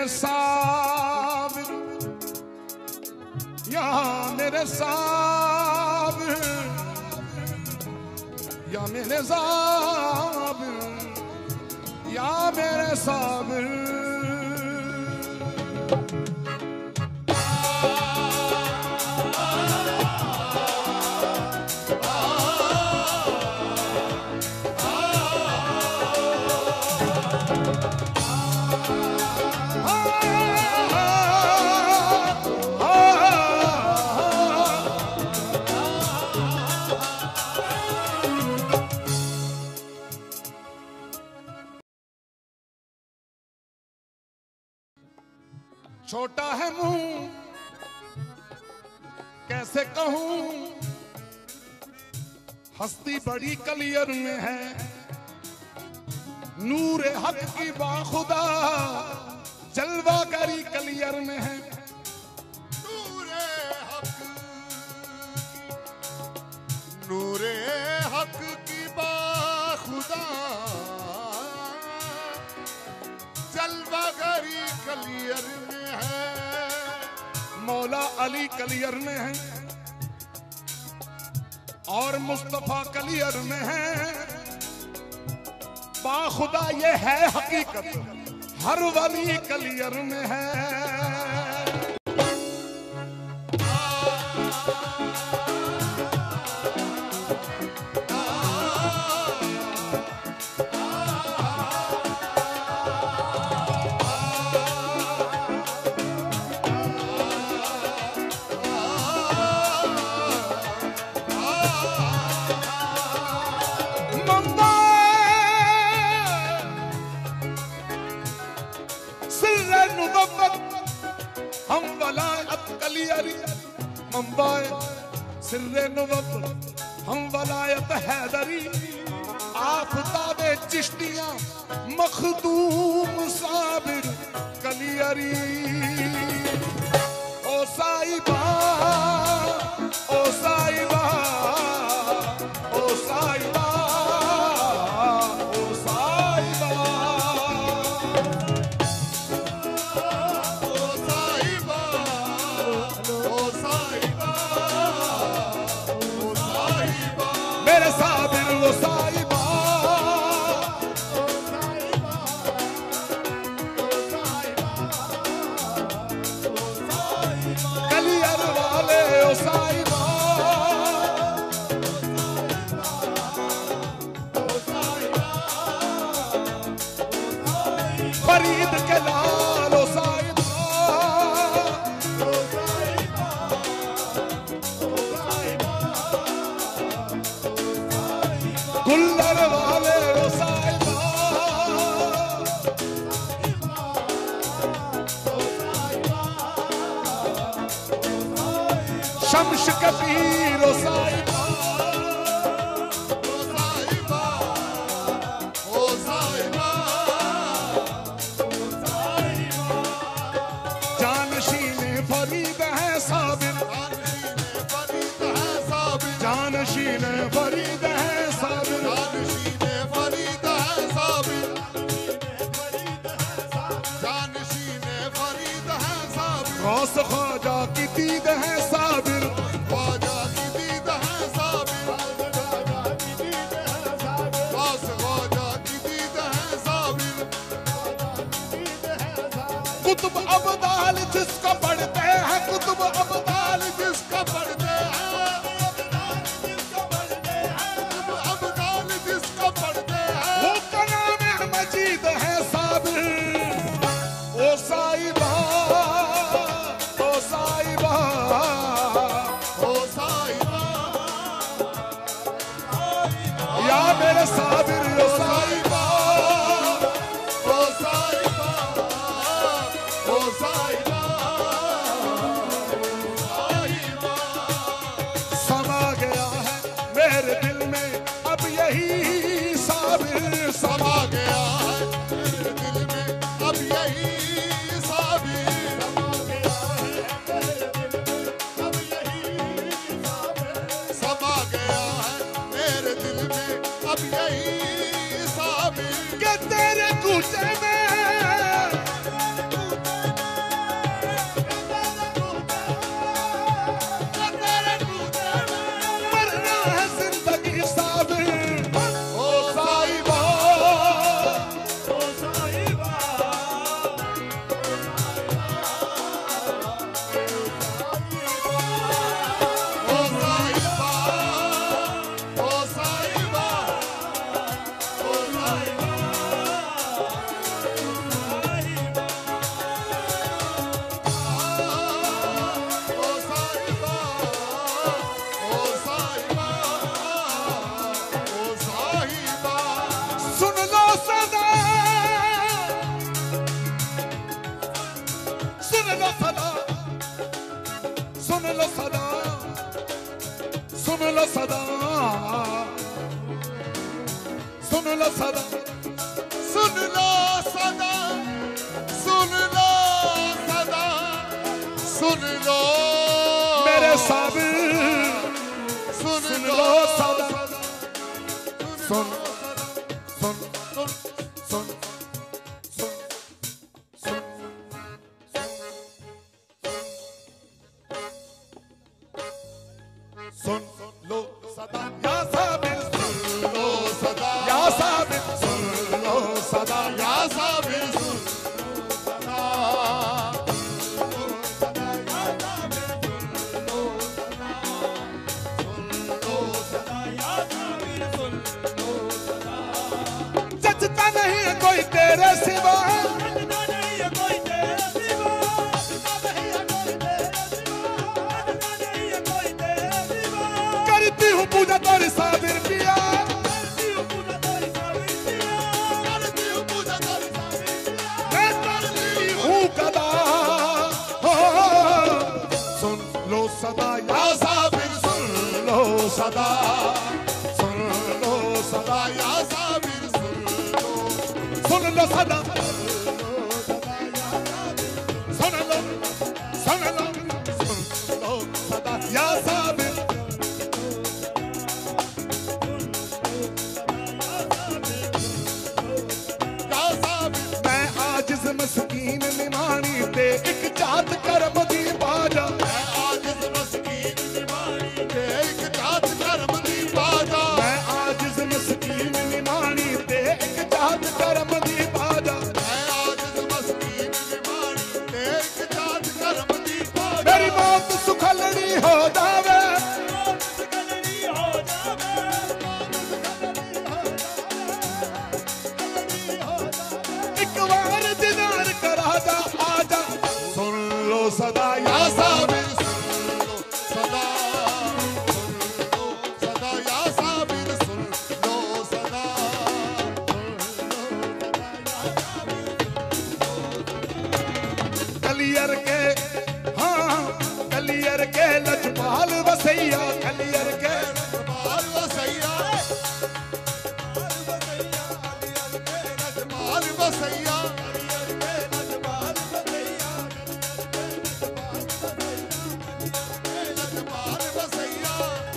साबिर, या मेरे साबिर, या मेरे साबिर, या मेरे साबिर। छोटा है मुंह कैसे कहूं, हस्ती बड़ी कलियर में है, नूर हक की बाखुदा जलवागरी कलियर में है। नूरे हक की बाखुदा जलवागरी कलियर में है। मौला अली कलियर में है और मुस्तफा कलियर में है। बाखुदा ये है हकीकत, हर वली कलियर में है। हम वलायत कलियरी मंबाए सिर्रे नुबुव्वत, हम वलायत हैदरी आफताबे चिश्तियां मखदूम साबिर कलियरी। ओ साहिबा, ओ साहिबा, ओ साहिबा, मेरे साबिर वो साहिबा, कलियर वाले ओ साहिबा, फरीद के लाल ओ साहिबा, गुल्लर वाले ओ साहिबा, शम्श के पीर ओ साहिबा, जानशीने फरीद है साबिर, जानशीने फरीद है साबिर, गौस ख्वाजा की दीद है साबिर, ख्वाजा की दीद है साबिर, गौस ख्वाजा की दीद है साबिर। कुतुब अब्दाल जिसका पढ़ते हैं, कुतुब अब्दाल जिसका पढ़ते हैं, अब्दाल जिसका पढ़ते हैं, वो का नाम मजीद है साबिर। ओ साहिबा, ओ साहिबा, ओ साहिबा, या मेरे साबिर ओ साहिबा, ओ साहिबा, ओ साहिबा, समा गया है मेरे दिल में अब यही साबिर, समा गया है मेरे दिल में अब यही साबिर, समा गया है मेरे दिल में अब यही साबिर। के तेरे कूचे में लो सदा, सुन लो सदा, सुन लो सदा, सुन लो मेरे साबिर, सुन सुन लो लो सदा, सुन सुन सुन सुन सुन सुन सुन लो सदा या साबिर, सुन लो सदा, या साबिर, सुन लो सदा या साबिर सुन लो सदा, जचता नहीं है कोई तेरे सिवा, करती हूँ पूजा तोरी साबिर पिया, मैं करती हूँ कदा, हो, सुन लो सदा या साबिर, सुन लो सदा, सुन लो सदा या साबिर, सुन लो सदा, सुन लो, सुन लो, सुन लो सदा या साबिर, मैं आजिज़ मस्कीन निमानी ते एक जात करम दी बाजा, मैं आजिज़ मस्कीन निमाणी ते एक जात कर्म दी बाजा, मैं आजिज़ मस्कीन निमानी ते एक जात करम दी बाजा, मैं आजिज़ मस्कीन निमाणी ते एक जात कर्म दी बाजा, मेरी मौत सुखलड़ी हो जावे, एक बार दीदार करा जा आजा, सुन लो सदा या साबिर, सुन लो सदा, सुन लो सदा या साबिर, सुन लो सदा, कलियर के, हाँ कलियर के लजपाल वसैया, कलियर के बाल वसैया, बाल वसैया, बाल वसैया,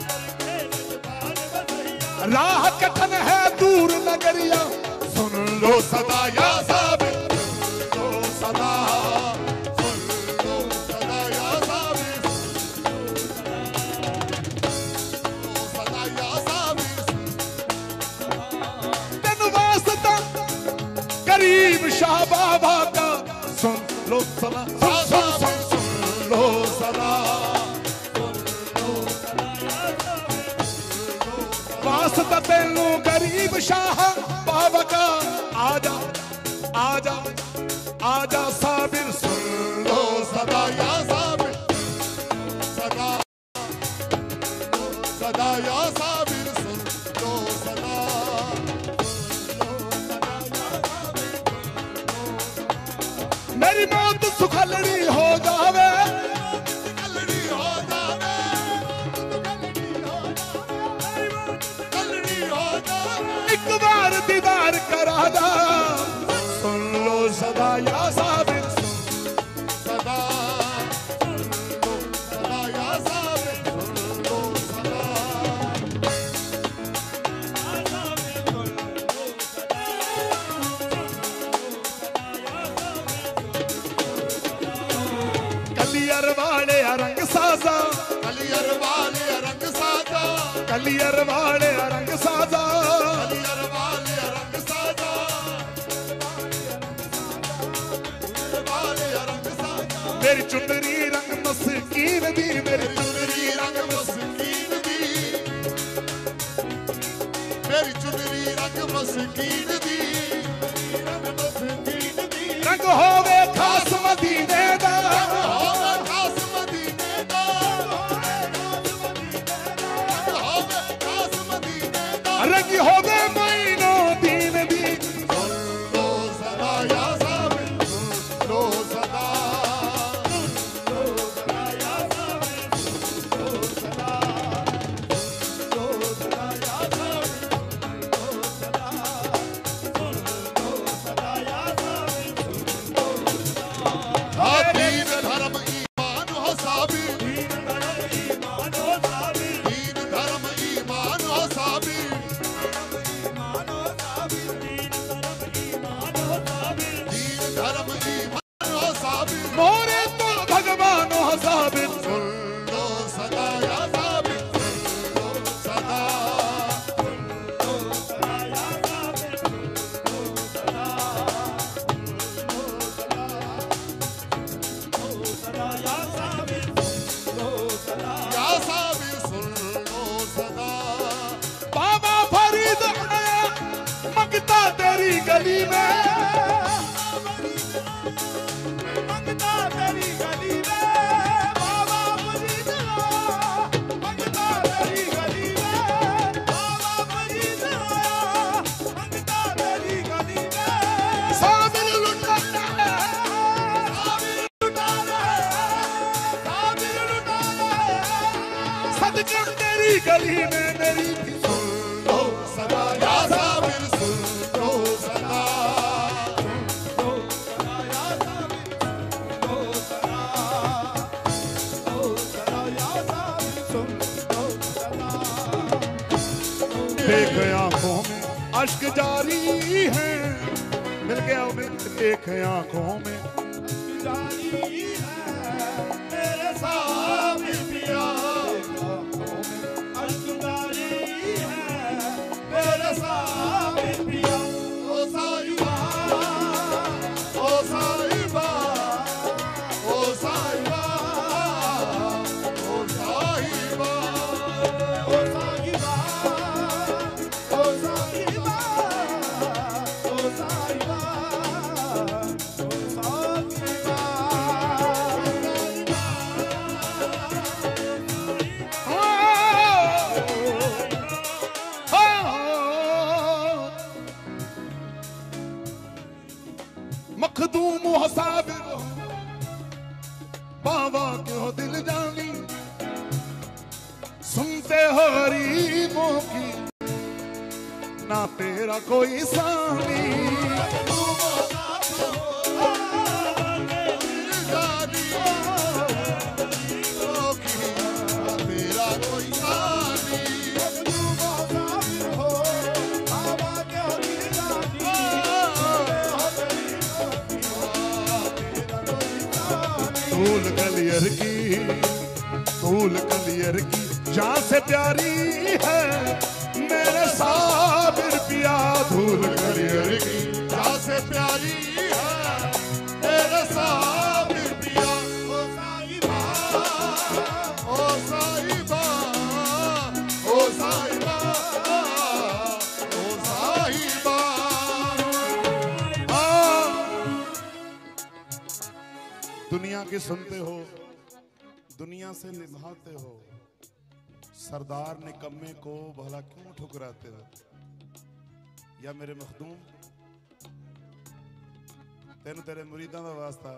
राह कठन है दूर नगरिया, सुन लो सदा या साबिर, सुन लो सदा, सुन लो सदा या साबिर, सदा या साबिर, तेन वास्ता करीब शाह बाबा का, सुन लो सदा, सुन सुन सुन सुन लो सदा, वास्ता तेनू गरीब शाह बाबा का, आजा आजा आजा साबिर, सुन लो सदा या साबिर, सदा, सदा या साबिर, सुन लो सदा, मेरी मौत सुखलड़ी हो जावे, कलड़ी हो जावे, कलड़ी हो जावे, एक बार दीदार करा जा, सुन लो सदा या साबिर, सदा, सुन लो सदा या साबिर, सुन लो सदा, कलियर वाले रंग साजा, कलियर वाले रंग साजा, कलियर वाले रंग साजा, कलियर वाले रंग साजा, वाले रंग साजा, मेरी चुनरी रंग मस्कीन दी, मेरी चुनरी रंग मस्कीन दी, मेरी चुनरी रंग मस्कीन दी, रंग होवे खास मदीने दा, होवे खास मदीने दा, होवे खास मदीने दा, रंग होवे महीनो दीन दी, सुन लो सदा या साबिर, सुन लो सदा, गली में, मंगता तेरी गली में, बाबा फरीद आया, मंगता तेरी गली में, बाबा फरीद आया, मंगता तेरी गली में। साबिर लुटाना है, साबिर लुटाना है, साबिर लुटाना है। सदका तेरी गली में मेरी भी सुन लो सदा, या साबिर सुन लो सदा। देख आंखों में अश्क जारी है, मिल गया मिल, देख आंखों में जारी है मेरे साबिर पिया, अश्क जारी है मेरे साबिर पिया। ओ साहिबा, ओ साहिबा, ओ साहिबा, ओ साहिबा, ओ साहिबा, ओ साहिबा, ओ साहिबा, मखदूम हसाबिर बाबा के हो दिल जानी, सुनते हो गरीबों की ना तेरा कोई सानी। तूल कलियर की, तूल कलियर की जान से प्यारी है मेरे साबिर पिया, धूल कलियर की जान से प्यारी है मेरे साबिर पिया। ओ साहिबा, ओ साहिबा, ओ साहिबा, ओ साहिबा। दुनिया की सुनते हो, दुनिया से निभाते हो, सरदार निकम्मे को भला क्यों ठुकराते हो? या मेरे मखदूम तेन तेरे मुरीदां दा वास्ता,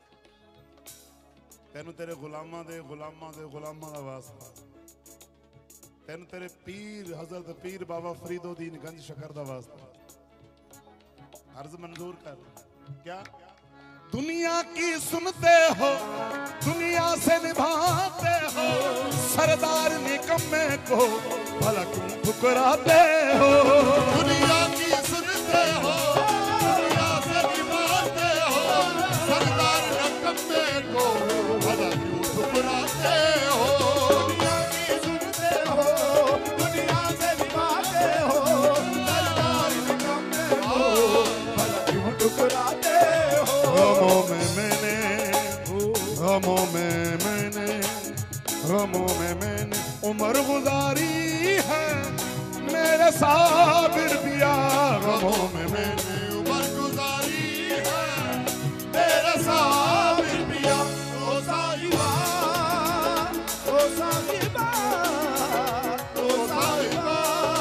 तेन तेरे गुलामां दे गुलामां दा वास्ता, तेन तेरे पीर हजरत पीर बाबा फरीदुद्दीन गंज शकर दा वास्ता, अर्ज मंजूर कर। क्या दुनिया की सुनते हो, दुनिया से निभाते हो, सरदार निकम्मे को भला क्यों ठुकराते हो? दुनिया की सुनते हो, दुनिया से निभाते हो, सरदार निकम्मे को भला क्यों ठुकराते हो? दुनिया की सुनते हो, दुनिया से निभाते हो, सरदार निकम्मे को भला क्यों ठुकराते हो? गमों में मैंने, गमों में मैंने, गमों में मैंने उम्र गुजारी है मेरे साबिर पिया, गमों में मैंने उम्र गुजारी है मेरे साबिर पिया। ओ साहिबा, ओ साहिबा, ओ साहिबा,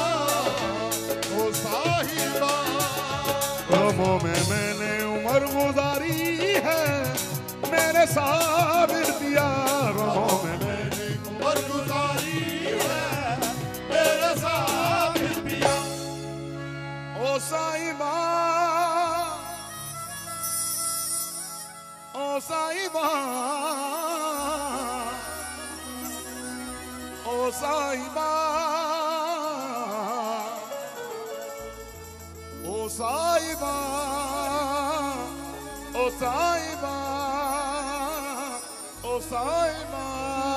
ओ साहिबा, गमों में मैंने उम्र गुजारी है मेरे साबिर पिया, गमों में मैंने उम्र गुजारी है मेरे साबिर पिया। ओ साहिबा, ओ साहिबा, ओ साहिबा, ओ साहिबा, ओ साहिबा, ओ साहिबा।